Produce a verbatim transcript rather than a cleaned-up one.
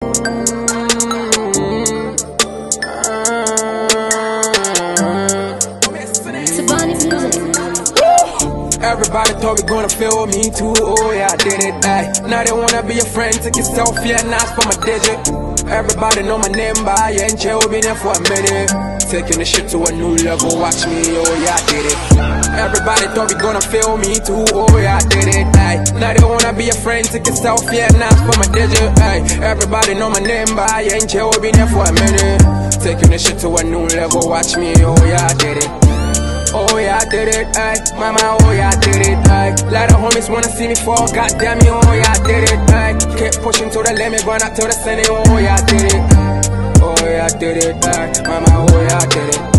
Everybody thought we gonna feel me too, oh yeah, I did it, ayy. Now they wanna be a friend, take a selfie and ask for my digit. Everybody know my name by and chill, been there for a minute. Taking the shit to a new level, watch me, oh yeah, I did it. Everybody thought we gonna feel me too, oh yeah, I did it, ayy. Now they wanna be a friend, take a selfie and ask for my digit, ayy. Everybody know my name by and chill, been there for a minute. Taking the shit to a new level, watch me, oh yeah, I did it. Oh yeah, I did it, ayy. Mama, oh yeah, I did it, ayy. Lot of homies wanna see me fall, goddamn me, oh yeah, I did it, ayy. Kept pushing to the limit, going out to the center, oh yeah, I did it. Oh yeah, I did it, ayy. Mama, oh yeah, I did it.